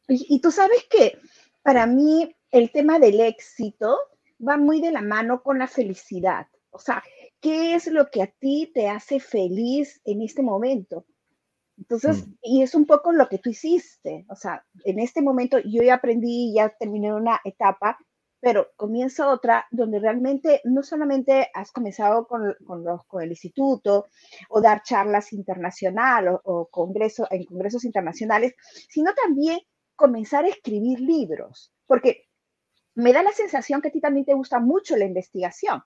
Y tú sabes que para mí el tema del éxito va muy de la mano con la felicidad. O sea, ¿qué es lo que a ti te hace feliz en este momento? Entonces, Mm. y es un poco lo que tú hiciste. O sea, en este momento yo ya aprendí, ya terminé una etapa, pero comienza otra donde realmente no solamente has comenzado con el instituto o dar charlas internacionales o en congresos internacionales, sino también comenzar a escribir libros, porque me da la sensación que a ti también te gusta mucho la investigación.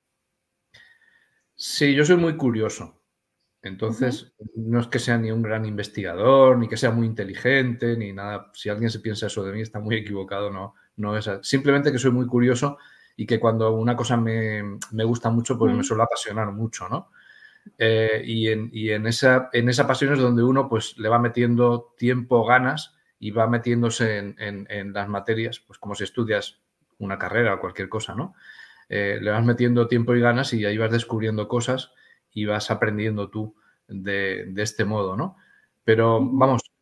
Sí, yo soy muy curioso. Uh -huh, Entonces, no es que sea ni un gran investigador, ni que sea muy inteligente, ni nada. Si alguien se piensa eso de mí, está muy equivocado, no, no es así. Simplemente que soy muy curioso y que cuando una cosa me gusta mucho, uh pues me -huh, suele apasionar mucho, ¿no? Y en esa pasión es donde uno pues le va metiendo tiempo, ganas y va metiéndose en las materias, pues como si estudias una carrera o cualquier cosa, ¿no? Le vas metiendo tiempo y ganas y ahí vas descubriendo cosas y vas aprendiendo tú de este modo, ¿no? Pero uh -huh. vamos,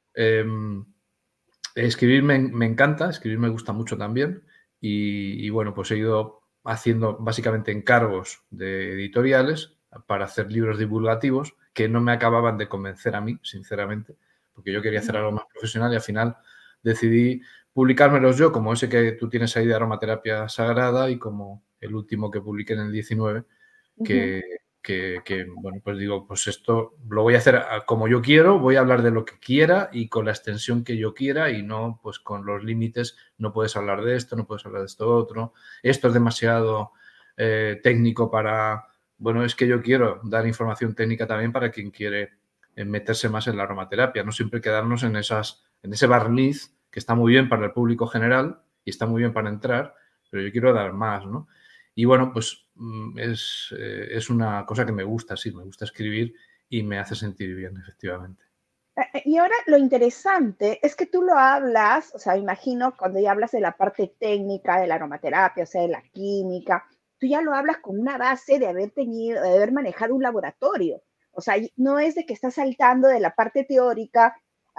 escribir me encanta, escribir me gusta mucho también y bueno, pues he ido haciendo básicamente encargos de editoriales para hacer libros divulgativos que no me acababan de convencer a mí, sinceramente, porque yo quería hacer algo más profesional y al final decidí publicármelos yo, como ese que tú tienes ahí de aromaterapia sagrada y como el último que publiqué en el 19, Uh -huh. que, bueno, pues digo, pues esto lo voy a hacer como yo quiero, voy a hablar de lo que quiera y con la extensión que yo quiera y no pues con los límites, no puedes hablar de esto, no puedes hablar de esto otro, esto es demasiado técnico para, bueno, es que yo quiero dar información técnica también para quien quiere meterse más en la aromaterapia, no siempre quedarnos en ese barniz que está muy bien para el público general y está muy bien para entrar, pero yo quiero dar más, ¿no? Y bueno, pues es una cosa que me gusta, sí, me gusta escribir y me hace sentir bien, efectivamente. Y ahora lo interesante es que tú lo hablas, o sea, imagino cuando ya hablas de la parte técnica de la aromaterapia, o sea, de la química, tú ya lo hablas con una base de haber tenido, de haber manejado un laboratorio. O sea, no es de que estás saltando de la parte teórica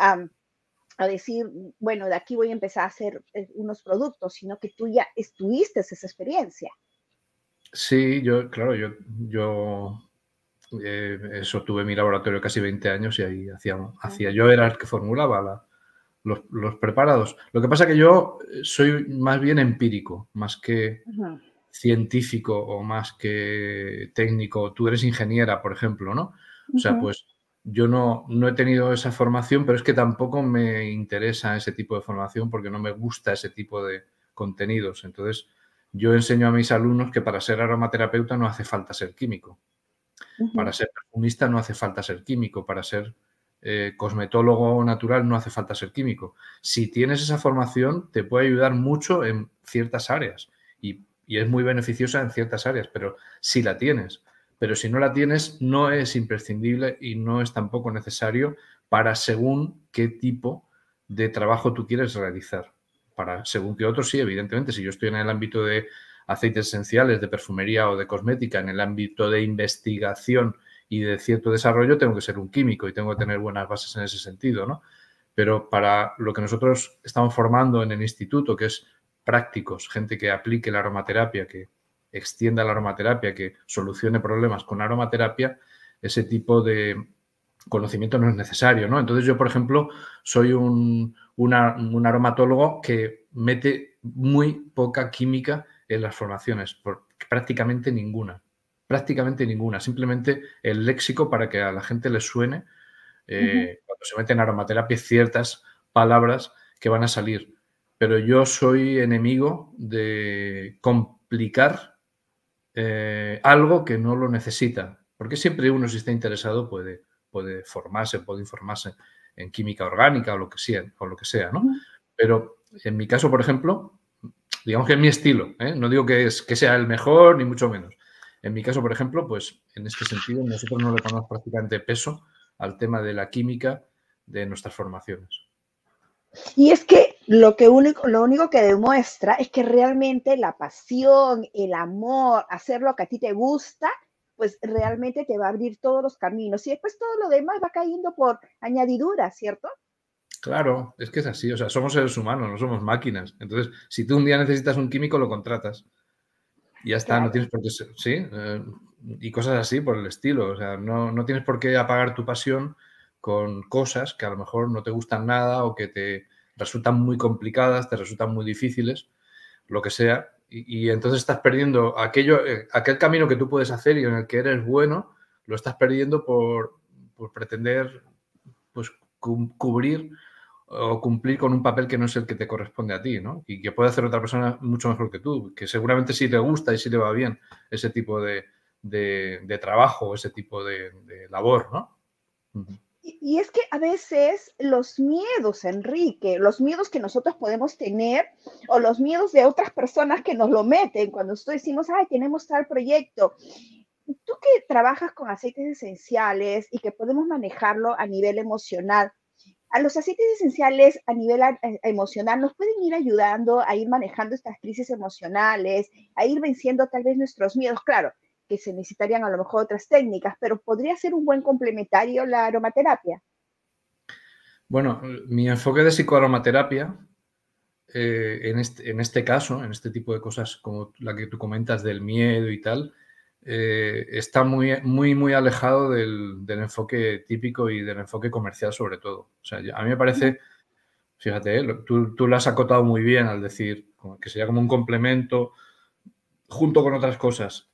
a decir, bueno, de aquí voy a empezar a hacer unos productos, sino que tú ya tuviste esa experiencia. Sí, claro, yo eso, tuve mi laboratorio casi 20 años y ahí yo era el que formulaba los preparados. Lo que pasa es que yo soy más bien empírico, más que Uh -huh. científico o más que técnico. Tú eres ingeniera, por ejemplo, ¿no? O Uh sea, -huh. pues yo no he tenido esa formación, pero es que tampoco me interesa ese tipo de formación porque no me gusta ese tipo de contenidos. Entonces, yo enseño a mis alumnos que para ser aromaterapeuta no hace falta ser químico. Uh -huh. Para ser perfumista no hace falta ser químico. Para ser cosmetólogo natural no hace falta ser químico. Si tienes esa formación, te puede ayudar mucho en ciertas áreas y es muy beneficiosa en ciertas áreas, pero si la tienes. Pero si no la tienes, no es imprescindible y no es tampoco necesario para según qué tipo de trabajo tú quieres realizar. Para según qué otros, sí, evidentemente. Si yo estoy en el ámbito de aceites esenciales, de perfumería o de cosmética, en el ámbito de investigación y de cierto desarrollo, tengo que ser un químico y tengo que tener buenas bases en ese sentido, ¿no? Pero para lo que nosotros estamos formando en el instituto, que es prácticos, gente que aplique la aromaterapia, que extienda la aromaterapia, que solucione problemas con aromaterapia, ese tipo de conocimiento no es necesario, ¿no? Entonces yo, por ejemplo, soy un aromatólogo que mete muy poca química en las formaciones, prácticamente ninguna. Prácticamente ninguna. Simplemente el léxico para que a la gente le suene Uh -huh. cuando se mete en aromaterapia ciertas palabras que van a salir. Pero yo soy enemigo de complicar algo que no lo necesita. Porque siempre uno, si está interesado, puede formarse, puede informarse en química orgánica o lo que sea, Uh ¿no? -huh. Pero en mi caso, por ejemplo, digamos que es mi estilo, ¿eh? No digo que sea el mejor, ni mucho menos. En mi caso, por ejemplo, pues en este sentido, nosotros no le ponemos prácticamente peso al tema de la química de nuestras formaciones. Y es que lo único que demuestra es que realmente la pasión, el amor, hacer lo que a ti te gusta, pues realmente te va a abrir todos los caminos. Y después todo lo demás va cayendo por añadidura, ¿cierto? Claro, es que es así, o sea, somos seres humanos, no somos máquinas. Entonces, si tú un día necesitas un químico, lo contratas. Y ya está, no Claro. tienes por qué ser, sí, y cosas así por el estilo. O sea, no tienes por qué apagar tu pasión con cosas que a lo mejor no te gustan nada o que te resultan muy complicadas, te resultan muy difíciles, lo que sea. Y entonces estás perdiendo aquel camino que tú puedes hacer y en el que eres bueno, lo estás perdiendo por pretender pues, cubrir o cumplir con un papel que no es el que te corresponde a ti, ¿no? Y que puede hacer otra persona mucho mejor que tú, que seguramente sí te gusta y sí le va bien ese tipo de trabajo, ese tipo de labor, ¿no? Y es que a veces los miedos, Enrique, los miedos que nosotros podemos tener o los miedos de otras personas que nos lo meten cuando nosotros decimos, ay, tenemos tal proyecto. Tú que trabajas con aceites esenciales y que podemos manejarlo a nivel emocional, a los aceites esenciales a nivel emocional nos pueden ir ayudando a ir manejando estas crisis emocionales, a ir venciendo tal vez nuestros miedos. Claro, que se necesitarían a lo mejor otras técnicas, pero podría ser un buen complementario la aromaterapia. Bueno, mi enfoque de psicoaromaterapia, en este caso, en este tipo de cosas como la que tú comentas del miedo y tal, está muy alejado del enfoque típico y del enfoque comercial sobre todo. O sea, a mí me parece, fíjate, tú lo has acotado muy bien al decir que sería como un complemento junto con otras cosas.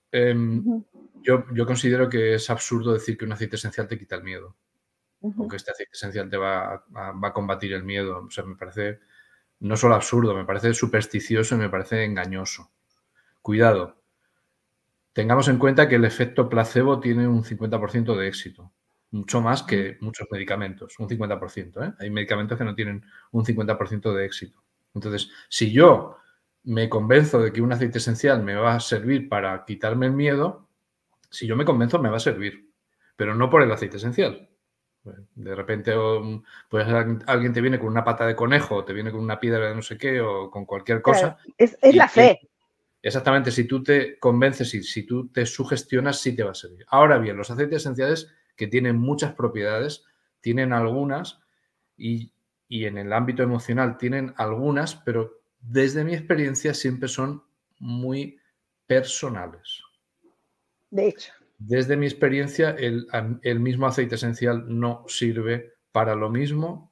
Yo considero que es absurdo decir que un aceite esencial te quita el miedo o que este aceite esencial te va a combatir el miedo. O sea, me parece no solo absurdo, me parece supersticioso y me parece engañoso. Cuidado, tengamos en cuenta que el efecto placebo tiene un 50% de éxito, mucho más que muchos medicamentos, un 50%. Hay medicamentos que no tienen un 50% de éxito. Entonces, si yo me convenzo de que un aceite esencial me va a servir para quitarme el miedo, si yo me convenzo me va a servir, pero no por el aceite esencial. De repente pues alguien te viene con una pata de conejo, o te viene con una piedra de no sé qué o con cualquier Claro, cosa. es la fe. Exactamente, si tú te convences y si tú te sugestionas, sí te va a servir. Ahora bien, los aceites esenciales que tienen muchas propiedades, tienen algunas y en el ámbito emocional tienen algunas, pero desde mi experiencia siempre son muy personales. De hecho. Desde mi experiencia, el mismo aceite esencial no sirve para lo mismo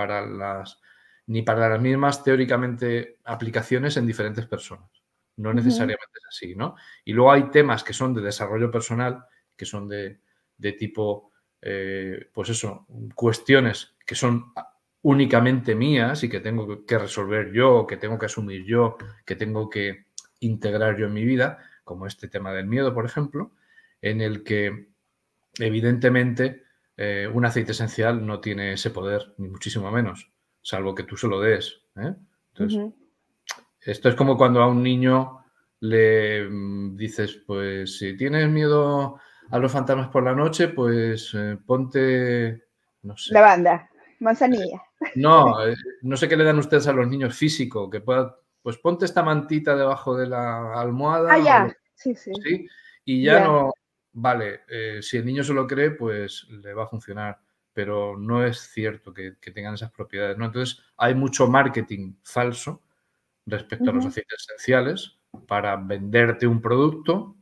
ni para las mismas teóricamente aplicaciones en diferentes personas. No necesariamente es así, ¿no? Y luego hay temas que son de desarrollo personal, que son de tipo, pues eso, cuestiones que son únicamente mías y que tengo que resolver yo, que tengo que asumir yo, que tengo que integrar yo en mi vida, como este tema del miedo, por ejemplo, en el que evidentemente un aceite esencial no tiene ese poder, ni muchísimo menos, salvo que tú se lo des. Entonces, esto es como cuando a un niño le dices, pues si tienes miedo a los fantasmas por la noche, pues ponte, no sé. Lavanda, manzanilla. No, no sé qué le dan ustedes a los niños físico, que pueda, pues ponte esta mantita debajo de la Ah, almohada o lo ya, sí, sí, sí, y ya ya. no, vale, si el niño se lo cree, pues le va a funcionar, pero no es cierto que tengan esas propiedades, ¿no? Entonces, hay mucho marketing falso respecto a los aceites esenciales para venderte un producto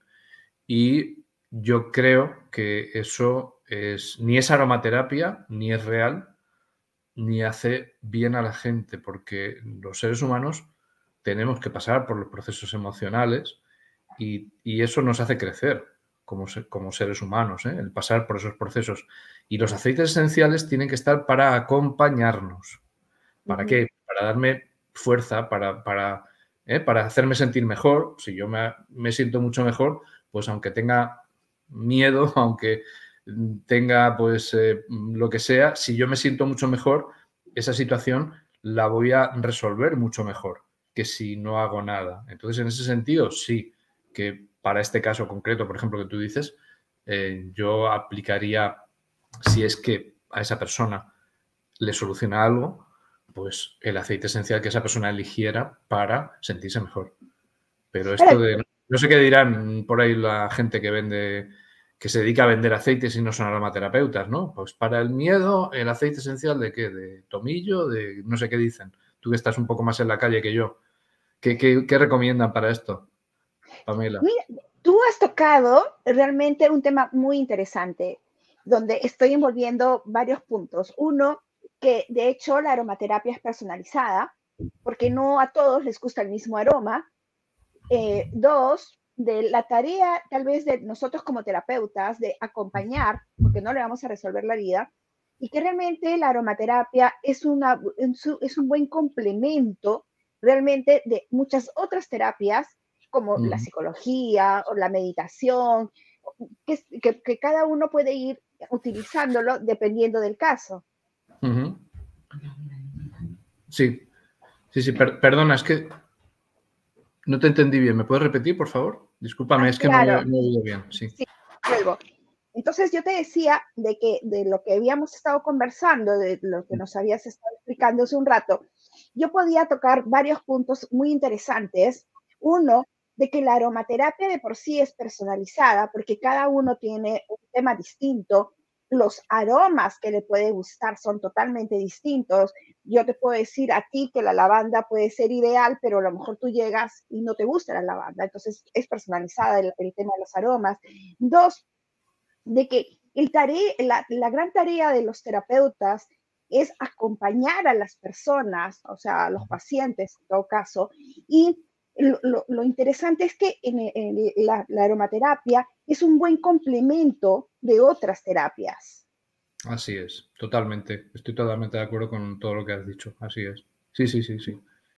y yo creo que eso ni es aromaterapia, ni es real, ni hace bien a la gente, porque los seres humanos tenemos que pasar por los procesos emocionales y eso nos hace crecer como seres humanos, el pasar por esos procesos. Y los aceites esenciales tienen que estar para acompañarnos. ¿Para qué? Para darme fuerza, para hacerme sentir mejor. Si yo me siento mucho mejor, pues aunque tenga miedo, aunque tenga pues lo que sea, si yo me siento mucho mejor, esa situación la voy a resolver mucho mejor que si no hago nada. Entonces, en ese sentido, sí, que para este caso concreto, por ejemplo, que tú dices, yo aplicaría, si es que a esa persona le soluciona algo, pues el aceite esencial que esa persona eligiera para sentirse mejor. Pero esto Ahora, de, no sé qué dirán por ahí la gente que se dedica a vender aceites y no son aromaterapeutas, ¿no? Pues para el miedo, el aceite esencial ¿de qué? De tomillo, de no sé qué dicen. Tú que estás un poco más en la calle que yo. ¿Qué recomiendan para esto, Pamela? Mira, tú has tocado realmente un tema muy interesante, donde estoy envolviendo varios puntos. Uno, que de hecho la aromaterapia es personalizada, porque no a todos les gusta el mismo aroma. Dos, de la tarea tal vez de nosotros como terapeutas de acompañar, porque no le vamos a resolver la vida, y que realmente la aromaterapia es un buen complemento realmente de muchas otras terapias, como la psicología o la meditación, que cada uno puede ir utilizándolo dependiendo del caso. Sí, sí, perdona, es que no te entendí bien. ¿Me puedes repetir, por favor? Discúlpame, es que no he Claro, oído bien. Sí. sí, luego. Entonces yo te decía de lo que habíamos estado conversando, de lo que nos habías estado explicando hace un rato, yo podía tocar varios puntos muy interesantes. Uno, de que la aromaterapia de por sí es personalizada porque cada uno tiene un tema distinto. Los aromas que le puede gustar son totalmente distintos. Yo te puedo decir a ti que la lavanda puede ser ideal, pero a lo mejor tú llegas y no te gusta la lavanda. Entonces es personalizada el tema de los aromas. Dos, de que la gran tarea de los terapeutas es acompañar a las personas, o sea, a los pacientes en todo caso, y lo interesante es que la aromaterapia es un buen complemento de otras terapias. Así es, totalmente. Estoy totalmente de acuerdo con todo lo que has dicho. Así es. Sí, sí, sí, sí.